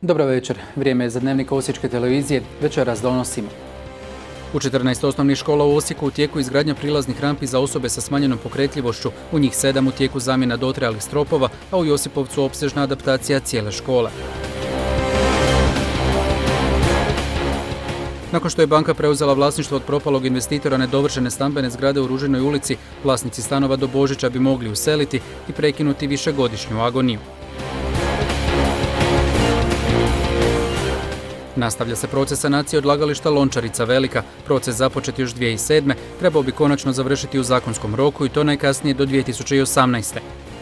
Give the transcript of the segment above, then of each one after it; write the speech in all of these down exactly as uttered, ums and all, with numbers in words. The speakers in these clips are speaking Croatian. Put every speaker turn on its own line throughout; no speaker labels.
Dobro večer, vrijeme je za dnevnik Osječke televizije, večeras donosimo. U četrnaest osnovnih škola u Osijeku u tijeku izgradnja prilaznih rampi za osobe sa smanjenom pokretljivošću, u njih sedam u tijeku zamjena dotrajalih stropova, a u Josipovcu opsežna adaptacija cijele škole. Nakon što je banka preuzela vlasništvo od propalog investitora nedovršene stambene zgrade u Ružinoj ulici, vlasnici stanova do Božića bi mogli useliti i prekinuti višegodišnju agoniju. Nastavlja se proces sanacije odlagališta Lončarica Velika. Proces započet još dvije tisuće sedme. trebao bi konačno završiti u zakonskom roku i to najkasnije do dvije tisuće osamnaeste.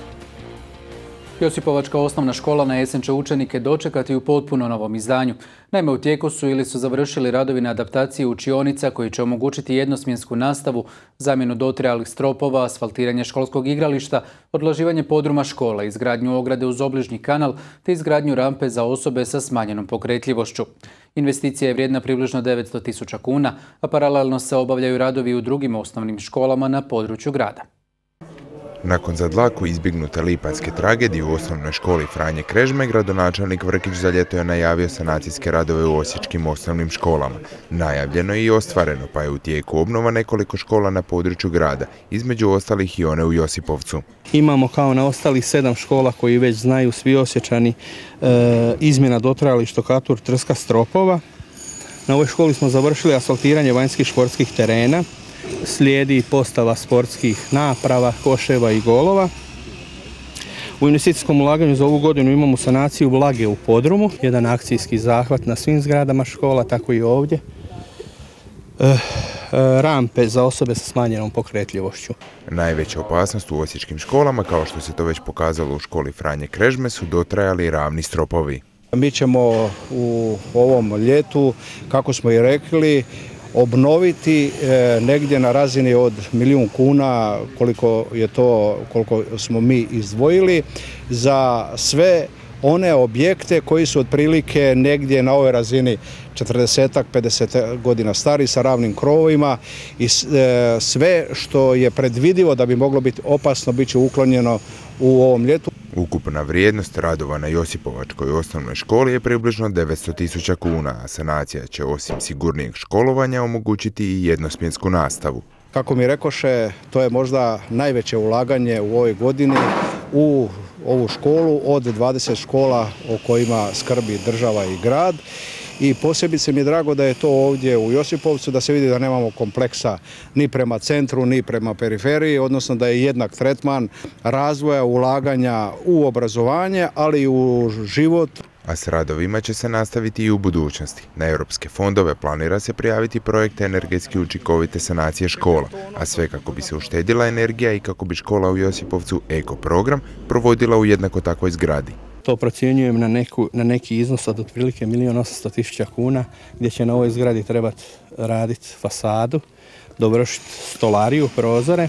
Josipovačka osnovna škola na jesen će učenike dočekati u potpuno novom izdanju. Naime, u tijeku su ili su završili radovi na adaptaciji učionica koji će omogućiti jednosmjensku nastavu, zamjenu dotrajalih stropova, asfaltiranje školskog igrališta, odloživanje podruma škole, izgradnju ograde uz obližnji kanal te izgradnju rampe za osobe sa smanjenom pokretljivošću. Investicija je vrijedna približno devetsto tisuća kuna, a paralelno se obavljaju radovi u drugim osnovnim školama na području grada.
Nakon za dlaku izbjegnute lipanjske tragedije u osnovnoj školi Franje Krežme, gradonačelnik Vrkić za ljeto je najavio sanacijske radove u osječkim osnovnim školama. Najavljeno je i ostvareno, pa je u tijeku obnova nekoliko škola na području grada, između ostalih i one u Josipovcu.
Imamo kao na ostalih sedam škola koji već znaju svi Osječani e, izmjena dotrajalih štokatur trska stropova. Na ovoj školi smo završili asfaltiranje vanjskih športskih terena. Slijedi postava sportskih naprava, koševa i golova. U investicijskom ulaganju za ovu godinu imamo sanaciju vlage u podrumu, jedan akcijski zahvat na svim zgradama škola, tako i ovdje. E, e, rampe za osobe sa smanjenom pokretljivošću.
Najveća opasnost u osječkim školama, kao što se to već pokazalo u školi Franje Krežme, su dotrajali ravni stropovi.
Mi ćemo u ovom ljetu, kako smo i rekli, obnoviti e, negdje na razini od milijun kuna koliko je to, koliko smo mi izdvojili za sve one objekte koji su otprilike negdje na ovoj razini četrdeset pedeset godina stari sa ravnim krovovima i e, sve što je predvidivo da bi moglo biti opasno bit će uklonjeno u ovom ljetu.
Ukupna vrijednost radova na Josipovačkoj osnovnoj školi je približno devetsto tisuća kuna, a sanacija će osim sigurnijeg školovanja omogućiti i jednosmjensku nastavu.
Kako mi rekoše, to je možda najveće ulaganje u ovoj godini u ovu školu od dvadeset škola o kojima skrbi država i grad. I posebice mi je drago da je to ovdje u Josipovcu, da se vidi da nemamo kompleksa ni prema centru, ni prema periferiji, odnosno da je jednak tretman razvoja, ulaganja u obrazovanje, ali i u život.
A s radovima će se nastaviti i u budućnosti. Na europske fondove planira se prijaviti projekt energetski učinkovite sanacije škola, a sve kako bi se uštedila energija i kako bi škola u Josipovcu Eko program provodila u jednako takvoj zgradi.
To procjenjujem na, neku, na neki iznos od otprilike milijun osamsto tisuća kuna, gdje će na ovoj zgradi trebati raditi fasadu, dovršiti stolariju, prozore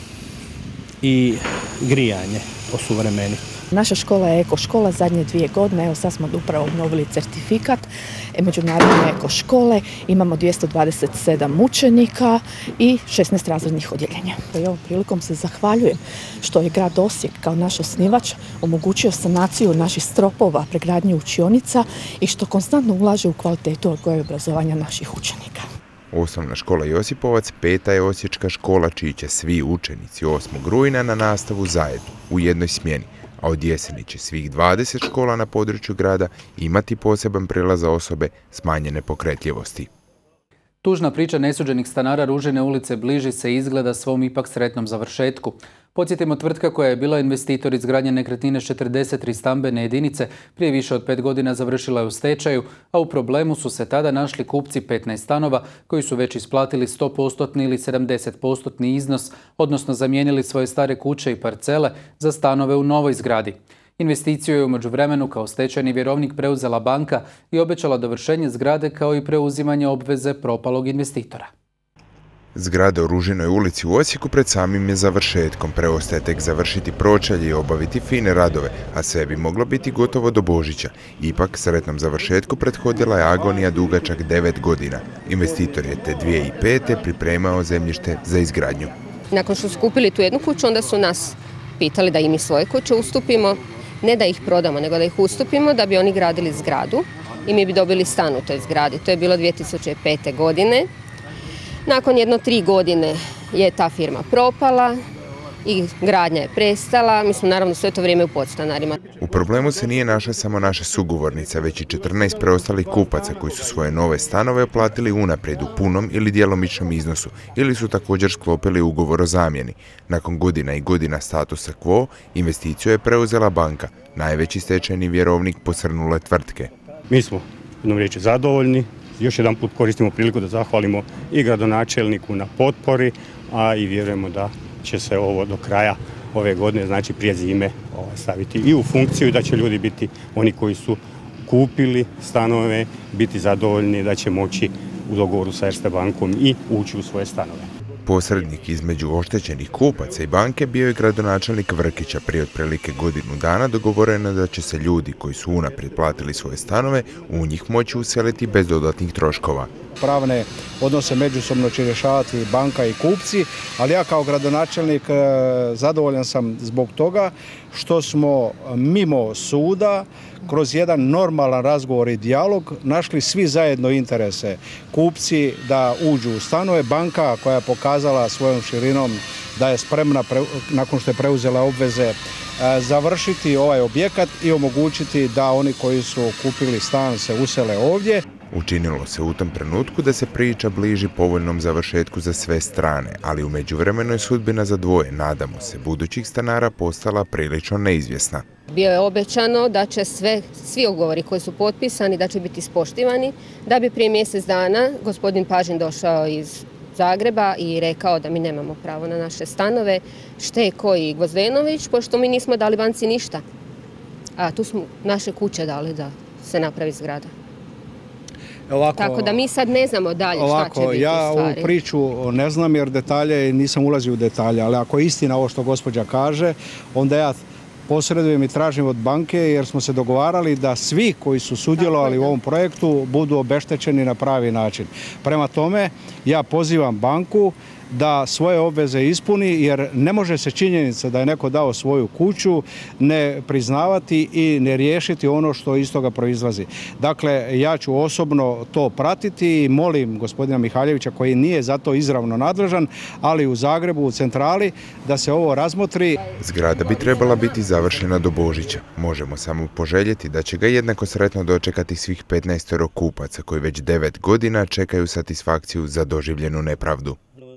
i grijanje osuvremeniti.
Naša škola je eko škola zadnje dvije godine, evo sad smo upravo obnovili certifikat međunarodne eko škole, imamo dvjesto dvadeset sedam učenika i šesnaest razrednih odjeljenja. I ovom prilikom se zahvaljujem što je grad Osijek kao naš osnivač omogućio sanaciju naših stropova, pregradnju učionica i što konstantno ulaže u kvalitetu odgoja i obrazovanja naših učenika.
Osnovna škola Josipovac peta je osječka škola čiji će svi učenici osmog rujna na nastavu zajedno u jednoj smjeni, a od jeseni će svih dvadeset škola na području grada imati poseban prilaz za osobe smanjene pokretljivosti.
Tužna priča nesuđenih stanara Ružine ulice bliži se izgleda svom ipak sretnom završetku. Podsjetimo, tvrtka koja je bila investitor izgradnje nekretnine s četrdeset tri stambene jedinice prije više od pet godina završila je u stečaju, a u problemu su se tada našli kupci petnaest stanova koji su već isplatili sto posto ili sedamdeset posto iznos, odnosno zamijenili svoje stare kuće i parcele za stanove u novoj zgradi. Investiciju je u međuvremenu kao stečajni vjerovnik preuzela banka i obećala dovršenje zgrade kao i preuzimanje obveze propalog investitora.
Zgrada u Ružinoj ulici u Osijeku pred samim je završetkom. Preostaje tek završiti pročelje i obaviti fine radove, a sve bi moglo biti gotovo do Božića. Ipak, sretnom završetku prethodila je agonija dugačak devet godina. Investitor je te dvije tisuće pete pripremao zemljište za izgradnju.
Nakon što su kupili tu jednu kuću, onda su nas pitali da im i svoje kuće ustupimo ne da ih prodamo, nego da ih ustupimo da bi oni gradili zgradu i mi bi dobili stan u toj zgradi. To je bilo dvije tisuće pete. godine. Nakon jedno tri godine je ta firma propala i gradnja je prestala. Mi smo naravno sve to vrijeme u podstanarima.
U problemu se nije našla samo naša sugovornica, već i četrnaest preostalih kupaca koji su svoje nove stanove oplatili unaprijed u punom ili djelomičnom iznosu ili su također sklopili ugovor o zamjeni. Nakon godina i godina statusa quo, investiciju je preuzela banka, najveći stečajni vjerovnik posrnule tvrtke.
Mi smo, jednom riječi, zadovoljni. Još jedan put koristimo priliku da zahvalimo i gradonačelniku na potpori, a i vjerujemo da će se ovo do kraja ove godine, znači prije zime, staviti i u funkciju i da će ljudi biti oni koji su kupili stanove, biti zadovoljni da će moći u dogovoru sa Erste bankom i ući u svoje stanove.
Posrednik između oštećenih kupaca i banke bio je gradonačelnik Vrkića. Prije otprilike godinu dana dogovoreno da će se ljudi koji su unaprijed platili svoje stanove u njih moći useliti bez dodatnih troškova.
Pravne odnose međusobno će rješavati banka i kupci, ali ja kao gradonačelnik zadovoljan sam zbog toga što smo mimo suda kroz jedan normalan razgovor i dijalog našli svi zajedno interese. Kupci da uđu u stanove, banka koja je pokazala svojom širinom da je spremna nakon što je preuzela obveze završiti ovaj objekat i omogućiti da oni koji su kupili stan se usele ovdje.
Učinilo se u tom trenutku da se priča bliži povoljnom završetku za sve strane, ali u međuvremenu je sudbina za dvoje, nadamo se, budućih stanara postala prilično neizvjesna.
Bio je obećano da će sve, svi ugovori koji su potpisani da će biti ispoštivani, da bi prije mjesec dana gospodin Pažin došao iz Zagreba i rekao da mi nemamo pravo na naše stanove, Šteko i Gvozdenović, pošto mi nismo dali banci ništa. A tu smo naše kuće dali da se napravi zgrada. Ovako, Tako da mi sad ne znamo dalje
ovako,
šta će biti
ja
stvari.
ovu priču ne znam jer detalje, nisam ulazio u detalje, ali ako je istina ovo što gospođa kaže, onda ja posredujem i tražim od banke jer smo se dogovarali da svi koji su sudjelovali u ovom projektu budu obeštećeni na pravi način. Prema tome, ja pozivam banku da svoje obveze ispuni jer ne može se činjenica da je neko dao svoju kuću ne priznavati i ne riješiti ono što iz toga proizlazi. Dakle, ja ću osobno to pratiti i molim gospodina Mihaljevića koji nije za to izravno nadležan, ali u Zagrebu, u centrali, da se ovo razmotri.
Zgrada bi trebala biti završena do Božića. Možemo samo poželjeti da će ga jednako sretno dočekati svih petnaest kupaca koji već devet godina čekaju satisfakciju za doživljenu nepravdu.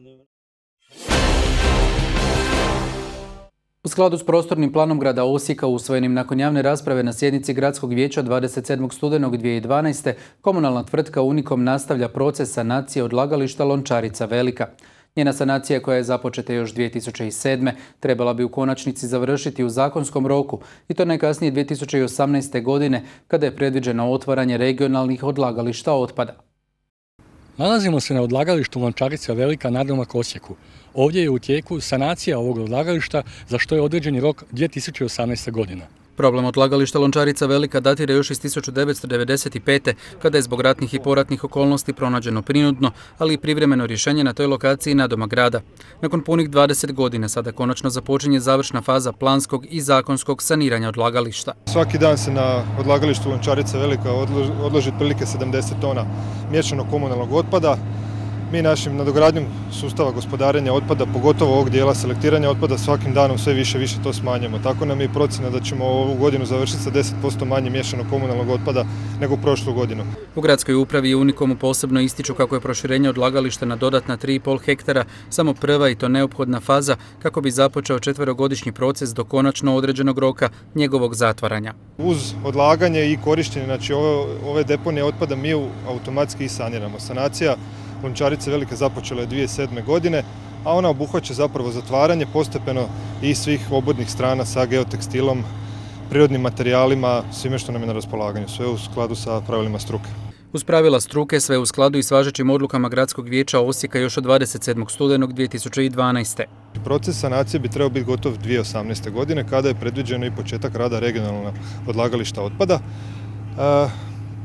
U skladu s prostornim planom grada Osijeka usvojenim nakon javne rasprave na sjednici Gradskog vijeća dvadeset sedmog studenog dvije tisuće dvanaeste. komunalna tvrtka Unikom nastavlja proces sanacije odlagališta Lončarica Velika. Njena sanacija koja je započeta još dvije tisuće sedme. trebala bi u konačnici završiti u zakonskom roku i to najkasnije dvije tisuće osamnaeste. godine kada je predviđeno otvaranje regionalnih odlagališta otpada.
Nalazimo se na odlagalištu Lončarica Velika nadomak Osijeku. Ovdje je u tijeku sanacija ovog odlagališta za što je određeni rok dvije tisuće osamnaeste. godina.
Problem odlagališta Lončarica Velika datira još iz tisuću devetsto devedeset pete. kada je zbog ratnih i poratnih okolnosti pronađeno prinudno, ali i privremeno rješenje na toj lokaciji nadomak grada. Nakon punih dvadeset godina sada konačno započinje završna faza planskog i zakonskog saniranja odlagališta.
Svaki dan se na odlagalištu Lončarica Velika odloži otprilike sedamdeset tona miješanog komunalnog otpada. Mi našim nadogradnjom sustava gospodarenja otpada, pogotovo ovog dijela selektiranja otpada, svakim danom sve više više to smanjujemo. Tako nam je procjena da ćemo ovu godinu završiti sa deset posto manje miješanog komunalnog otpada nego prošlu godinu.
U gradskoj upravi i Unikomu posebno ističu kako je proširenje odlagališta na dodatna tri i pol hektara samo prva i to neophodna faza kako bi započeo četverogodišnji proces do konačno određenog roka njegovog zatvaranja.
Uz odlaganje i korištenje znači ove, ove deponije otpada mi ju automatski i saniramo. Sanacija Lončarice Velike započela je dvije tisuće sedme. godine, a ona obuhvaća zapravo zatvaranje postepeno i svih obodnih strana sa geotekstilom, prirodnim materijalima, svime što nam je na raspolaganju, sve u skladu sa pravilima struke.
Uz pravila struke sve u skladu i s važećim odlukama Gradskog vijeća Osijeka još od dvadeset sedmog studenog dvije tisuće dvanaeste.
Proces sanacije bi trebao biti gotov dvije tisuće osamnaeste. godine kada je predviđeno i početak rada regionalnog odlagališta otpada.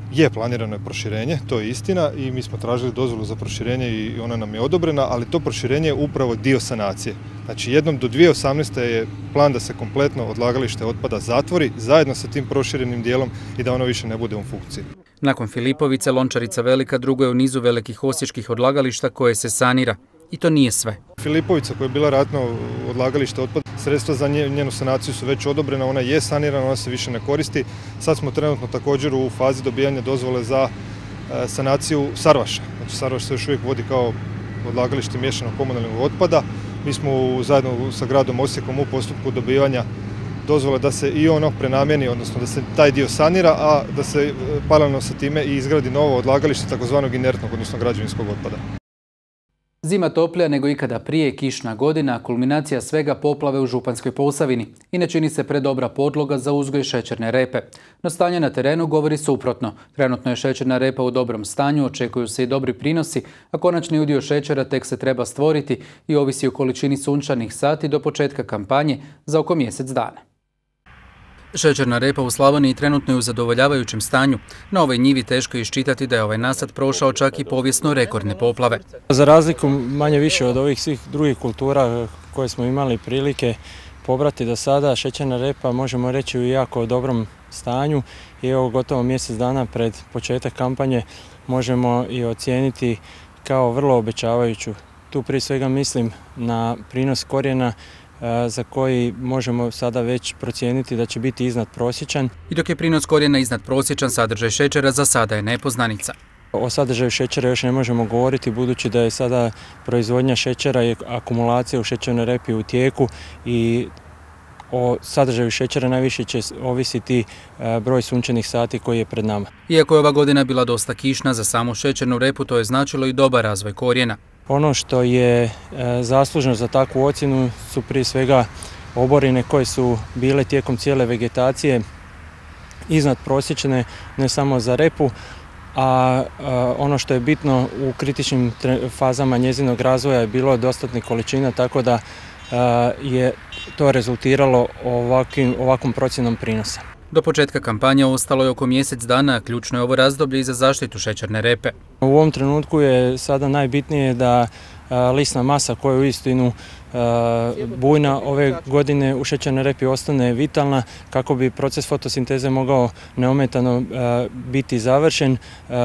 Je, planirano je proširenje, to je istina i mi smo tražili dozvolu za proširenje i ona nam je odobrena, ali to proširenje je upravo dio sanacije. Znači jednom do dvije tisuće osamnaeste. je plan da se kompletno odlagalište otpada zatvori zajedno sa tim proširenim dijelom i da ono više ne bude u funkciji.
Nakon Filipovice, Lončarica Velika drugo je u nizu velikih osječkih odlagališta koje se sanira. I to nije sve.
Filipovica koja je bila ratno odlagalište otpada, sredstva za njenu sanaciju su već odobrena, ona je sanirana, ona se više ne koristi. Sad smo trenutno također u fazi dobijanja dozvole za sanaciju Sarvaša. Znači Sarvaš se još uvijek vodi kao odlagalište miješanog komunalnog otpada. Mi smo zajedno sa gradom Osijekom u postupku dobivanja dozvole da se i ono prenamijeni, odnosno da se taj dio sanira, a da se paralelno sa time i izgradi novo odlagalište takozvanog inertnog, odnosno građevinskog otpada.
Zima toplija nego ikada prije, kišna godina, kulminacija svega poplave u Županjskoj Posavini i ne čini se predobra podloga za uzgoj šećerne repe. No stanje na terenu govori suprotno. Trenutno je šećerna repa u dobrom stanju, očekuju se i dobri prinosi, a konačni udio šećera tek se treba stvoriti i ovisi o količini sunčanih sati do početka kampanje za oko mjesec dana. Šećerna repa u Slavoniji trenutno je u zadovoljavajućem stanju. Na ovoj njivi teško je iščitati da je ovaj nasad prošao čak i povijesno rekordne poplave.
Za razliku manje više od ovih svih drugih kultura koje smo imali prilike pobrati do sada, šećerna repa možemo reći u jako dobrom stanju i evo gotovo mjesec dana pred početak kampanje možemo i ocijeniti kao vrlo obećavajuću. Tu prije svega mislim na prinos korijena za koji možemo sada već procijeniti da će biti iznad prosječan.
I dok je prinos korijena iznad prosječan, sadržaj šećera za sada je nepoznanica.
O sadržaju šećera još ne možemo govoriti budući da je sada proizvodnja šećera i akumulacija u šećernoj repi u tijeku i o sadržaju šećera najviše će ovisiti broj sunčanih sati koji je pred nama.
Iako je ova godina bila dosta kišna za samu šećernu repu, to je značilo i dobar razvoj korijena.
Ono što je zaslužno za takvu ocjenu su prije svega oborine koje su bile tijekom cijele vegetacije iznad prosječne, ne samo za repu, a ono što je bitno u kritičnim fazama njezinog razvoja je bilo dostatnih količina, tako da je to rezultiralo ovakvim, ovakvom procjenom prinosa.
Do početka kampanje ostalo je oko mjesec dana, a ključno je ovo razdoblje i za zaštitu šećerne repe.
U ovom trenutku je sada najbitnije da lisna masa koja je uistinu bujna ove godine u šećernoj repi ostane vitalna kako bi proces fotosinteze mogao neometano biti završen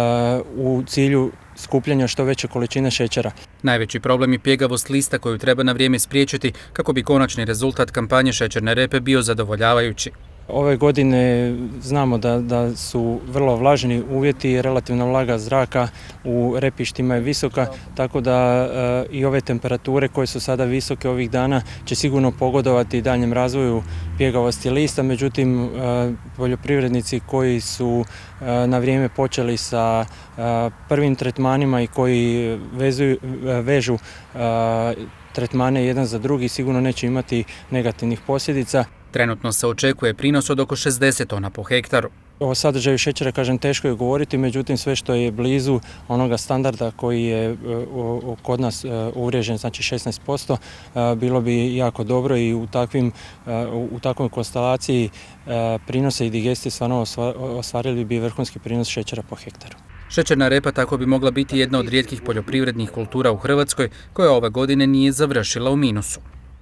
u cilju skupljanja što veće količine šećera.
Najveći problem je pjegavost lista koju treba na vrijeme spriječiti kako bi konačni rezultat kampanje šećerne repe bio zadovoljavajući.
Ove godine znamo da, da su vrlo vlažni uvjeti i relativna vlaga zraka u repištima je visoka, tako da e, i ove temperature koje su sada visoke ovih dana će sigurno pogodovati daljem razvoju pjegavosti lista, međutim e, poljoprivrednici koji su e, na vrijeme počeli sa e, prvim tretmanima i koji vezuju, vežu e, tretmane jedan za drugi sigurno neće imati negativnih posljedica.
Trenutno se očekuje prinos od oko šezdeset tona po hektaru.
O sadržaju šećera, kažem, teško je govoriti, međutim sve što je blizu onoga standarda koji je kod nas uvriježen, znači šesnaest posto, bilo bi jako dobro i u, takvim, u takvoj konstelaciji prinose i digestije stvarno ostvarili bi vrhunski prinos šećera po hektaru.
Šećerna repa tako bi mogla biti jedna od rijetkih poljoprivrednih kultura u Hrvatskoj koja ove godine nije završila u minusu.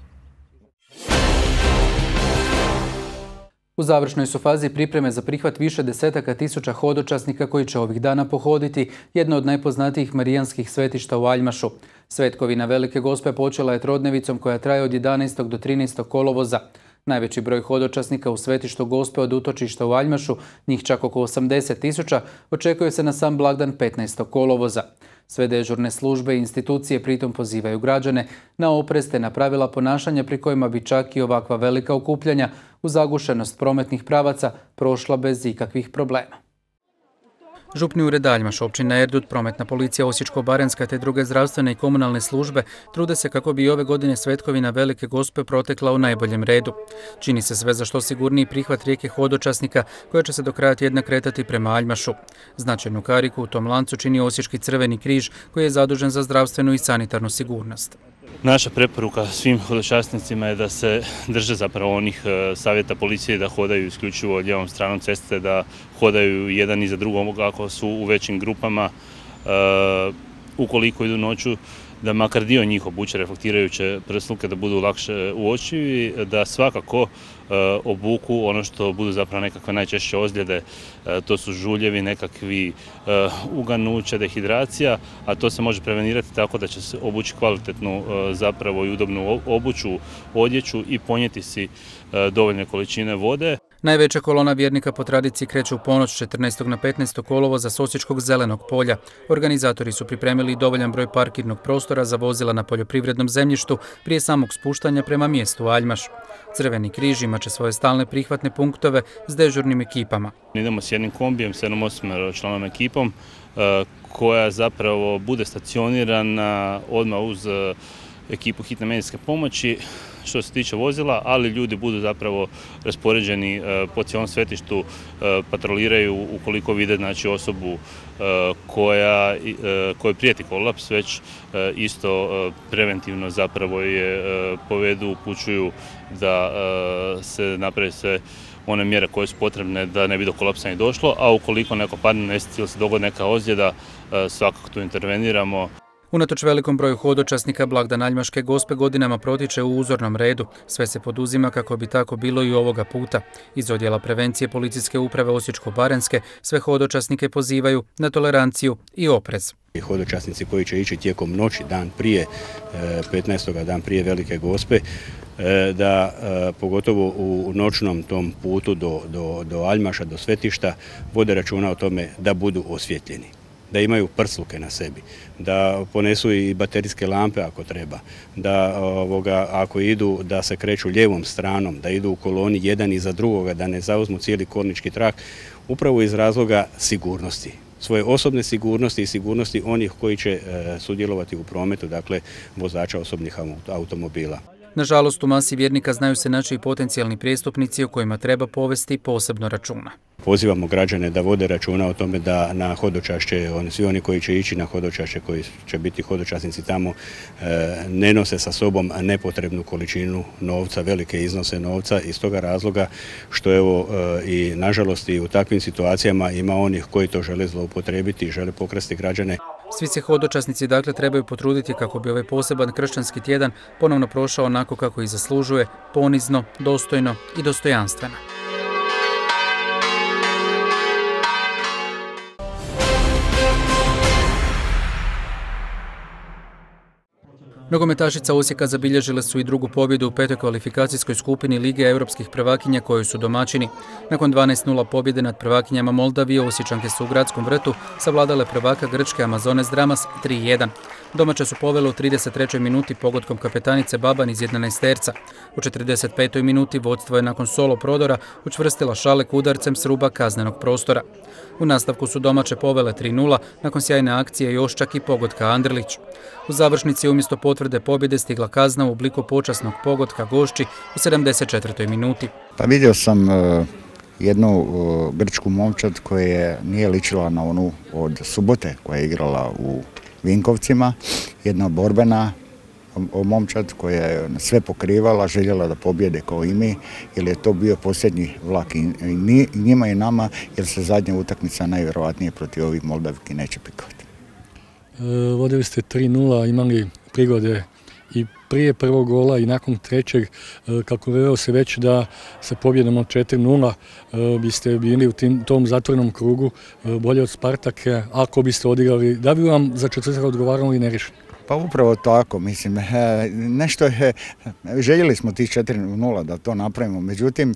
U završnoj su fazi pripreme za prihvat više desetaka tisuća hodočasnika koji će ovih dana pohoditi jedno od najpoznatijih marijanskih svetišta u Aljmašu. Svetkovina Velike Gospe počela je trodnevicom koja traje od jedanaestog do trinaestog kolovoza. Najveći broj hodočasnika u svetištu Gospe od utočišta u Aljmašu, njih čak oko osamdeset tisuća, očekuje se na sam blagdan petnaestog kolovoza. Sve dežurne službe i institucije pritom pozivaju građane na oprez te na pravila ponašanja pri kojima bi čak i ovakva velika okupljanja u zagušenost prometnih pravaca prošla bez ikakvih problema. Župni ured Aljmaš, općina Erdut, prometna policija Osječko-baranjska te druge zdravstvene i komunalne službe trude se kako bi ove godine Svetkovina Velike Gospe protekla u najboljem redu. Čini se sve za što sigurniji prihvat rijeke hodočasnika koja će se do kraja tjedna kretati prema Aljmašu. Značajnu kariku u tom lancu čini Osječki Crveni križ koji je zadužen za zdravstvenu i sanitarnu sigurnost.
Naša preporuka svim hodočasnicima je da se drže zapravo onih savjeta policije da hodaju isključivo lijevom stranom ceste, da hodaju jedan iza drugog ako su u većim grupama. Ukoliko idu noću, da makar dio njih obuče reflektirajuće prsluke da budu lakše uočivi, da svakako obuku ono što budu zapravo nekakve najčešće ozljede, to su žuljevi, nekakvi uganuća, dehidracija, a to se može prevenirati tako da će se obući kvalitetnu zapravo i udobnu obuću, odjeću i ponijeti si dovoljne količine vode.
Najveća kolona vjernika po tradiciji kreće u ponoć četrnaestog na petnaesto kolovoza s Osječkog Zelenog polja. Organizatori su pripremili dovoljan broj parkirnog prostora za vozila na poljoprivrednom zemljištu prije samog spuštanja prema mjestu Aljmaš. Crveni križ imat će svoje stalne prihvatne punktove s dežurnim ekipama.
Idemo s jednim kombijem, s jednom osmero ekipom koja zapravo bude stacionirana odmah uz ekipu hitne medicinske pomoći što se tiče vozila, ali ljudi budu zapravo raspoređeni po cijelom svetištu, patroliraju ukoliko vide znači, osobu koja, koja prijeti kolaps, već isto preventivno zapravo je povedu, upućuju da se napravi sve one mjere koje su potrebne da ne bi do kolapsa ni došlo, a ukoliko neko padne na nesreću ili se dogodi neka ozljeda, svakako tu interveniramo.
Unatoč velikom broju hodočasnika, blagdan Aljmaške Gospe godinama protiče u uzornom redu. Sve se poduzima kako bi tako bilo i ovoga puta. Iz odjela prevencije policijske uprave Osječko-baranjske sve hodočasnike pozivaju na toleranciju i oprez.
Hodočasnici koji će ići tijekom noći, dan prije, petnaestog dan prije Velike Gospe, da pogotovo u noćnom tom putu do, do, do Aljmaša, do svetišta, vode računa o tome da budu osvjetljeni, da imaju prsluke na sebi, da ponesu i baterijske lampe ako treba, da ovoga, ako idu da se kreću lijevom stranom, da idu u koloni jedan iza drugoga, da ne zauzmu cijeli kolnički trak, upravo iz razloga sigurnosti. Svoje osobne sigurnosti i sigurnosti onih koji će e, sudjelovati u prometu, dakle vozača osobnih automobila.
Nažalost, u masi vjernika znaju se naći i potencijalni prijestupnici o kojima treba povesti posebno računa.
Pozivamo građane da vode računa o tome da na hodočašće, oni, svi oni koji će ići na hodočašće, koji će biti hodočasnici tamo, e, ne nose sa sobom nepotrebnu količinu novca, velike iznose novca, iz toga razloga što evo e, i nažalost i u takvim situacijama ima onih koji to žele zloupotrebiti i žele pokrasti građane.
Svi se hodočasnici dakle trebaju potruditi kako bi ovaj poseban kršćanski tjedan ponovno prošao onako kako i zaslužuje, ponizno, dostojno i dostojanstveno. Nogometašica Osijeka zabilježile su i drugu pobjedu u petoj kvalifikacijskoj skupini Lige europskih prvakinja koju su domaćini. Nakon dvanaest nula pobjede nad prvakinjama Moldavije, Osječanke su u Gradskom vrtu savladale prvaka Grčke Amazones Dramas tri jedan. Domaće su povele u trideset trećoj minuti pogodkom kapetanice Baban iz jedanaesterca. U četrdeset petoj minuti vodstvo je nakon solo prodora učvrstila Šalek udarcem s ruba kaznenog prostora. U nastavku su domaće povele tri nula nakon sjajne akcije Joščak i pogotka Andrlić. U završnici umjesto potvrde pobjede stigla kazna u obliku počasnog pogotka Gošći u sedamdeset četvrtoj minuti.
Pa vidio sam uh, jednu uh, grčku momčad koja nije ličila na onu od subote koja je igrala u Vinkovcima, jedna borbena momčad koja je sve pokrivala, željela da pobjede kao i mi, jer je to bio posljednji vlak i njima i nama, jer se zadnja utakmica najvjerojatnije protiv ovih Moldavki neće pikovati.
E, vodili ste tri nula, imali prigode i prije prvog gola i nakon trećeg, kalkulirao se već da sa pobjedom od četiri nula biste bili u tim, tom zatvorenom krugu bolje od Spartaka, ako biste odigrali, da bi vam za četvrtak odgovarali nerešeno.
Pa upravo tako, mislim, nešto je, željeli smo tih četiri nula da to napravimo, međutim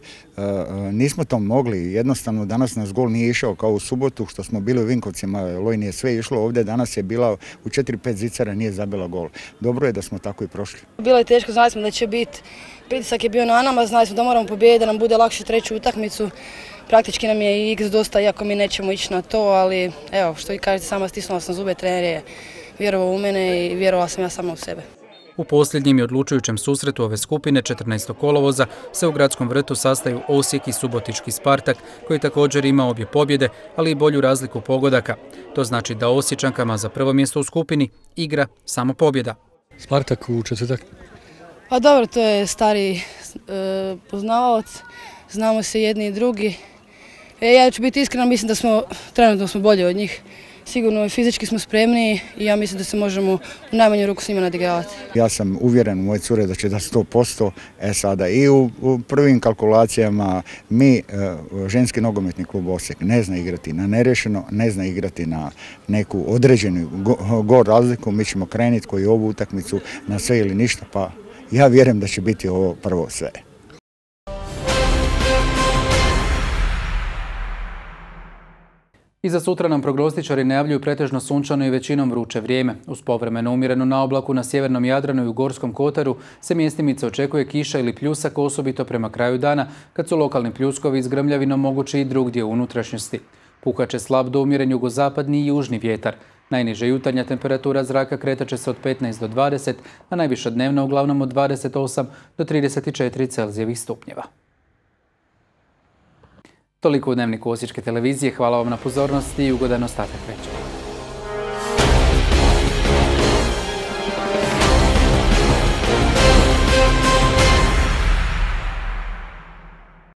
nismo to mogli, jednostavno danas nas gol nije išao kao u subotu što smo bili u Vinkovcima, Loj nije sve išlo, ovdje danas je bila u četiri pet zicara, nije zabila gol. Dobro je da smo tako i prošli.
Bilo je teško, znali smo da će biti, pritisak je bio na nama, znali smo da moramo pobijediti, da nam bude lakše treću utakmicu. Praktički nam je i iks dosta, iako mi nećemo ići na to, ali evo, što vi kažete, sama stisnula sam zube, trener je vjerovao u mene i vjerovala sam ja sama u sebe.
U posljednjem i odlučujućem susretu ove skupine četrnaestog kolovoza se u Gradskom vrtu sastaju Osijek i subotički Spartak, koji također ima obje pobjede, ali i bolju razliku pogodaka. To znači da Osječankama za prvo mjesto u skupini igra samo pobjeda.
Spartak u četvrtak?
Pa dobro, to je stari e, poznavaoc, znamo se jedni i drugi. E, ja ću biti iskrena, mislim da smo trenutno smo bolji od njih. Sigurno fizički smo spremniji i ja mislim da se možemo u najmanju ruku s njima nadigravati.
Ja sam uvjeren u moje cure da će da sto posto, e sada i u, u prvim kalkulacijama mi, e, ženski nogometni klub Osijek, ne zna igrati na nerešeno, ne zna igrati na neku određenu go, go razliku, mi ćemo krenuti koji ovu utakmicu na sve ili ništa, pa ja vjerujem da će biti ovo prvo sve.
I za sutra nam prognostičari najavljuju pretežno sunčano i većinom vruće vrijeme. Uz povremeno umjerenu naoblaku na sjevernom Jadranu i u Gorskom Kotaru se mjestimice očekuje kiša ili pljusak, osobito prema kraju dana, kad su lokalni pljuskovi s grmljavinom mogući i drugdje u unutrašnjosti. Puhat će slab do umjeren jugozapadni i južni vjetar. Najniža jutarnja temperatura zraka kretat će se od petnaest do dvadeset, a najviša dnevna uglavnom od dvadeset osam do trideset četiri Celzijevih stupnjeva. Toliko u Dnevniku Osječke televizije. Hvala vam na pozornosti i ugodan ostatak večera.